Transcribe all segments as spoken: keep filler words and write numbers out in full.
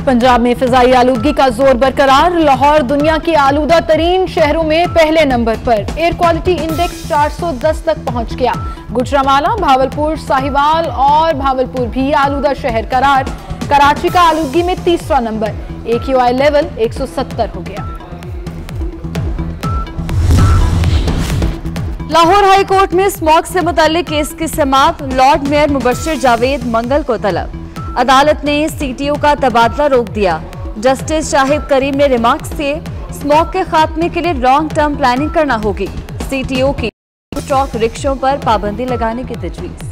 पंजाब में फिजाई आलूदगी का जोर बरकरार। लाहौर दुनिया के आलूदा तरीन शहरों में पहले नंबर पर। एयर क्वालिटी इंडेक्स चार सौ दस तक पहुंच गया। गुजरांवाला, भावलपुर, साहिवाल और भावलपुर भी आलूदा शहर करार। कराची का आलूदगी में तीसरा नंबर। ए क्यू आई लेवल एक सौ सत्तर हो गया। लाहौर हाई कोर्ट में स्मॉग से मुताल्लिक केस की समाअत। लॉर्ड मेयर मुबश्शिर जावेद मंगल को तलब। अदालत ने सीटीओ का तबादला रोक दिया। जस्टिस शाहिद करीम ने रिमार्क्स दिए, स्मॉग के खात्मे के लिए लॉन्ग टर्म प्लानिंग करना होगी। सीटीओ की स्टॉक रिक्शों पर पाबंदी लगाने की तजवीज।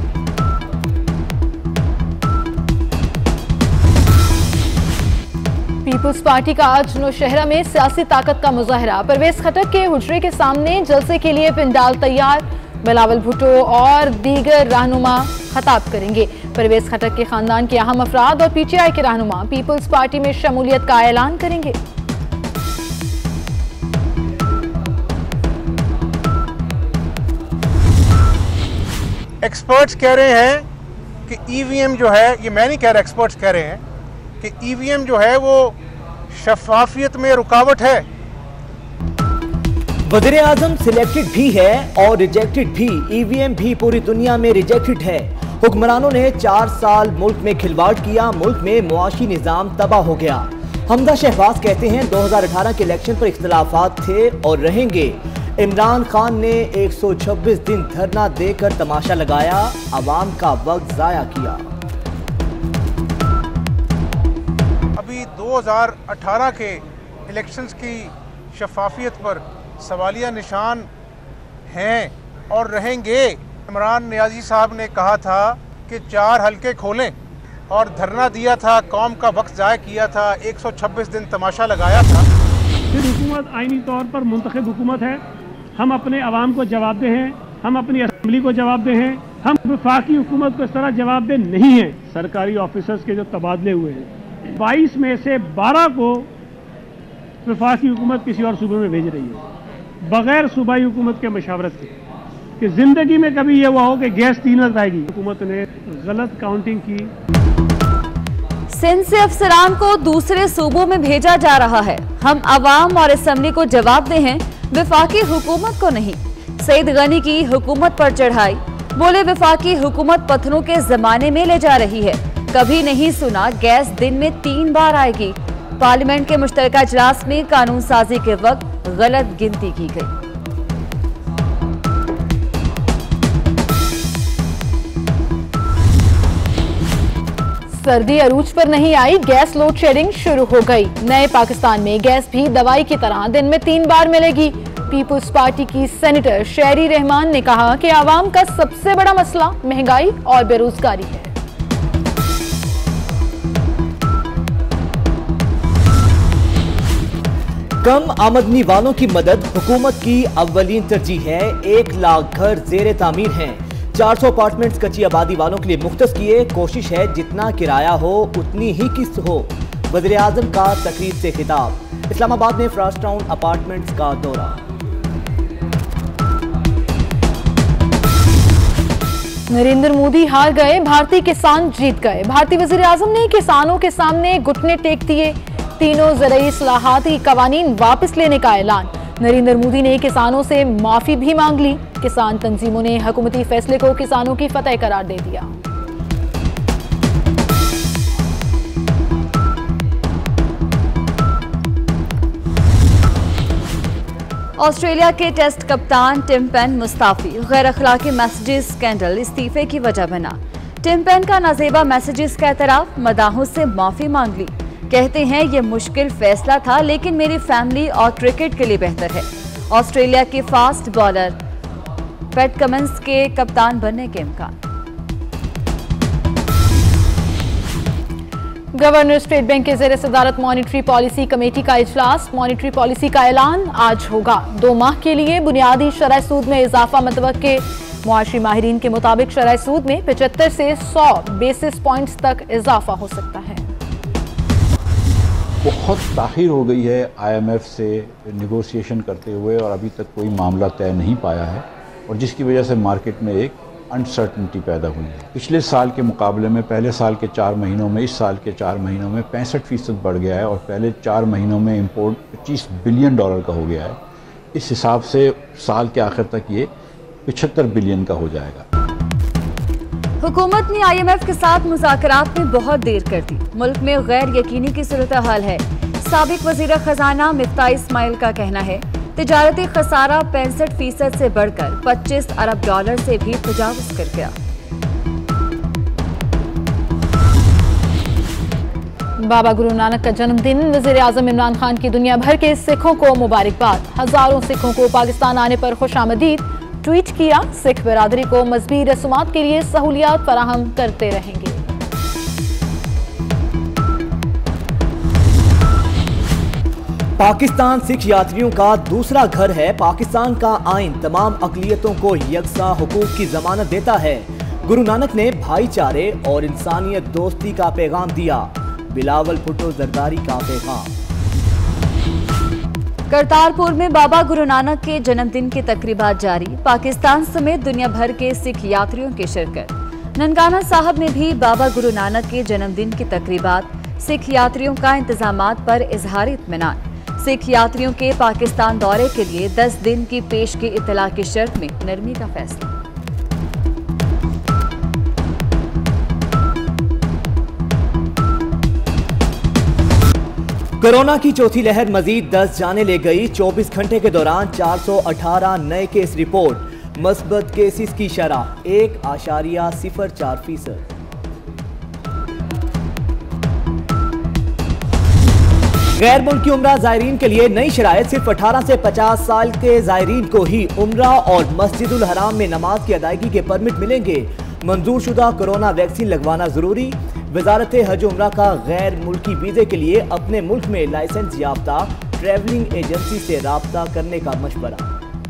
पीपुल्स पार्टी का आज नौशहरा में सियासी ताकत का मुजाहरा। परवेज खटक के हुजरे के सामने जलसे के लिए पिंडाल तैयार। बिलावल भुट्टो और दीगर रहनुमा खताब करेंगे। परवेज खटक के खानदान के अहम अफराद और पीटीआई के रहनुमा पीपुल्स पार्टी में शमूलियत का ऐलान करेंगे। एक्सपर्ट्स कह रहे हैं कि ईवीएम जो है, ये मैं नहीं कह रहा, एक्सपर्ट्स कह रहे हैं कि ईवीएम जो है वो शफाफियत में रुकावट है। वज़ीर आज़म सिलेक्टेड भी है और रिजेक्टेड भी। ईवीएम भी पूरी दुनिया में रिजेक्टेड है। हुक्मरानों ने चार साल मुल्क में खिलवाड़ किया। मुल्क में मुआशी निज़ाम तबाह हो गया। हमदा शहबाज कहते हैं दो हज़ार अठारह के इलेक्शन पर इख्तलाफात थे और रहेंगे। इमरान खान ने एक सौ छब्बीस दिन धरना देकर तमाशा लगाया, अवाम का वक्त जाया किया। अभी दो हज़ार अठारह के इलेक्शंस की शफाफियत पर सवालिया निशान हैं और रहेंगे। इमरान नियाजी साहब ने कहा था कि चार हलके खोलें और धरना दिया था, कौम का वक्त ज़ाया किया था, एक सौ छब्बीस दिन तमाशा लगाया था। फिर हुकूमत आईनी तौर पर मुंतखब हुकूमत है। हम अपने अवाम को जवाबदेह हैं, हम अपनी असम्बली को जवाबदेह हैं, हम वफाकी हुकूमत को इस तरह जवाबदेह नहीं है। सरकारी ऑफिसर्स के जो तबादले हुए हैं, बाईस में से बारह को वफाकी हुकूमत किसी और सूबे में भेज रही है बगैर सूबाई हुकूमत के मशावरत के। कि जिंदगी में कभी ये हुआ हो कि गैस तीन वक्त आएगी। हुकूमत ने गलत काउंटिंग की। सिंध से अफसरान को दूसरे सूबों में भेजा जा रहा है। हम अवाम और असम्बली को जवाब दे हैं, वफाकी हुकूमत को नहीं। सईद गनी की हुकूमत पर चढ़ाई। बोले वफाकी हुकूमत पत्थरों के जमाने में ले जा रही है। कभी नहीं सुना गैस दिन में तीन बार आएगी। पार्लियामेंट के मुश्तरका इजलास में कानून साजी के वक्त गलत गिनती की गई। सर्दी अरूज पर नहीं आई, गैस लोड शेडिंग शुरू हो गई। नए पाकिस्तान में गैस भी दवाई की तरह दिन में तीन बार मिलेगी। पीपुल्स पार्टी की सेनेटर शेरी रहमान ने कहा कि आवाम का सबसे बड़ा मसला महंगाई और बेरोजगारी है। कम आमदनी वालों की मदद हुकूमत की अव्वलीन तरजीह है। एक लाख घर जेर तामीर हैं। चार सौ अपार्टमेंट्स कच्ची आबादी वालों के लिए मुख्तस किए। कोशिश है जितना किराया हो उतनी ही किस्त हो। वज़ीर आज़म का तकरीर से खिताब। इस्लामाबाद में फ्रास्ट टाउन अपार्टमेंट्स का दौरा। नरेंद्र मोदी हार गए, भारतीय किसान जीत गए। भारतीय वज़ीर आज़म ने किसानों के सामने घुटने टेक दिए। तीनों ज़राई इस्लाहाती कवानीन वापस लेने का ऐलान। नरेंद्र मोदी ने किसानों से माफी भी मांग ली। किसान तंजीमों ने हुकूमती फैसले को किसानों की फतह करार दे दिया। ऑस्ट्रेलिया के टेस्ट कप्तान टिम पेन मुस्ताफी। गैर अखलाकी मैसेजेस स्कैंडल इस्तीफे की वजह बना। टिम पेन का नाजेबा मैसेजेस का एतराफ, मदाहों से माफी मांग ली। कहते हैं ये मुश्किल फैसला था लेकिन मेरी फैमिली और क्रिकेट के लिए बेहतर है। ऑस्ट्रेलिया के फास्ट बॉलर पैट कमिंस के कप्तान बनने के इम्कान। गवर्नर स्टेट बैंक के ज़ेर सदारत मॉनिटरी पॉलिसी कमेटी का इजलास। मॉनिटरी पॉलिसी का ऐलान आज होगा। दो माह के लिए बुनियादी शरह सूद में इजाफा मतवक्के। मुआशी माहिरीन के मुताबिक शरह सूद में पचहत्तर से सौ बेसिस पॉइंट्स तक इजाफा हो सकता है। बहुत ताख़ीर हो गई है आईएमएफ से नेगोशिएशन करते हुए और अभी तक कोई मामला तय नहीं पाया है और जिसकी वजह से मार्केट में एक अनसर्टनिटी पैदा हुई है। पिछले साल के मुकाबले में पहले साल के चार महीनों में इस साल के चार महीनों में पैंसठ फीसद बढ़ गया है और पहले चार महीनों में इंपोर्ट पच्चीस बिलियन डॉलर का हो गया है। इस हिसाब से साल के आखिर तक ये पचहत्तर बिलियन का हो जाएगा। हुकूमत ने आईएमएफ के साथ मुज़ाकरात में बहुत देर कर दी। मुल्क में गैर यकीनी की सूरत हाल है। साबिक वज़ीर खजाना मिफ्ता इस्माइल का कहना है तिजारती खसारा पैंसठ फीसद से बढ़कर पच्चीस अरब डॉलर से भी तजावुज कर गया। बाबा गुरु नानक का जन्मदिन, वज़ीर आज़म इमरान खान की दुनिया भर के सिखों को मुबारकबाद। हजारों सिखों को पाकिस्तान आने पर खुशामदीद ट्वीट किया। सिख बिरादरी को मजहबी रसूमात के लिए सहूलियात फराहम करते रहेंगे। पाकिस्तान सिख यात्रियों का दूसरा घर है। पाकिस्तान का आइन तमाम अक़लियतों को यकसा हुकूक की जमानत देता है। गुरु नानक ने भाईचारे और इंसानियत दोस्ती का पैगाम दिया। बिलावल भुट्टो जरदारी का पैगाम। करतारपुर में बाबा गुरु नानक के जन्मदिन की तकरीबात जारी। पाकिस्तान समेत दुनिया भर के सिख यात्रियों की शिरकत। ननकाना साहब में भी बाबा गुरु नानक के जन्मदिन की तकरीबात। सिख यात्रियों का इंतजामात पर इजहार इत्मीनान। सिख यात्रियों के पाकिस्तान दौरे के लिए दस दिन की पेश की इत्तला की शर्त में नरमी का फैसला। कोरोना की चौथी लहर मजीद दस जाने ले गई। चौबीस घंटे के दौरान चार सौ अठारह नए केस रिपोर्ट। मस्बत केसेस की शरह एक आशारिया सिफर चार फीसद। गैर मुल्की उम्रा ज़ायरीन के लिए नई शराइत। सिर्फ अठारह से पचास साल के ज़ायरीन को ही उम्रा और मस्जिदुल हराम में नमाज की अदायगी के परमिट मिलेंगे। मंजूर शुदा कोरोना वैक्सीन लगवाना जरूरी। वजारत हज उम्रा का गैर मुल्की वीज़े के लिए अपने मुल्क में लाइसेंस याफ्ता ट्रैवलिंग एजेंसी से राब्ता करने का मशवरा।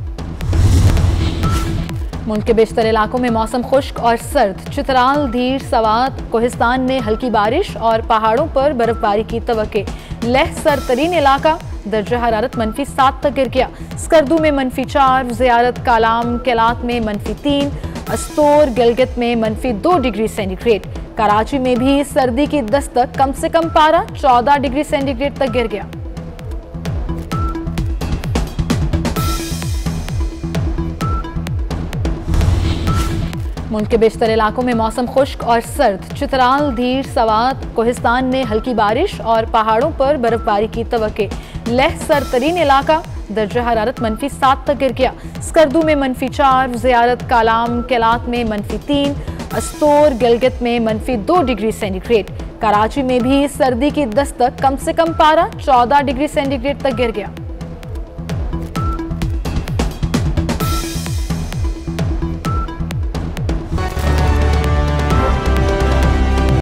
मुल्क के बेशतर इलाकों में मौसम खुश्क और सर्द। चित्राल, धीर, सवात, कोहिस्तान में हल्की बारिश और पहाड़ों पर बर्फबारी की तवक्के। लह सरतरीन इलाका दर्जा हरारत मनफी सात तक गिर गया। स्कर्दू में मनफी चार, ज़ियारत, कालाम, केलात में मनफी तीन, अस्तोर, गिलगित में मनफी दो डिग्री सेंटीग्रेड। कराची में भी सर्दी की दस्तक। कम से कम पारा चौदह डिग्री सेंटीग्रेड तक गिर गया। मुल्क के बेशतर इलाकों में मौसम खुश्क और सर्द। चित्राल, धीर, सवात, कोहिस्तान में हल्की बारिश और पहाड़ों पर बर्फबारी की तवक्के। लह सरतरीन इलाका दर्जा हरारत मनफी सात तक गिर गया। स्कर्दू में मनफी चार, ज़ियारत, कालाम, केलात में मनफी तीन, अस्तोर, गिलगित में मनफी दो डिग्री सेंटीग्रेड। कराची में भी सर्दी की दस्तक। कम से कम पारा चौदह डिग्री सेंटीग्रेड तक गिर गया।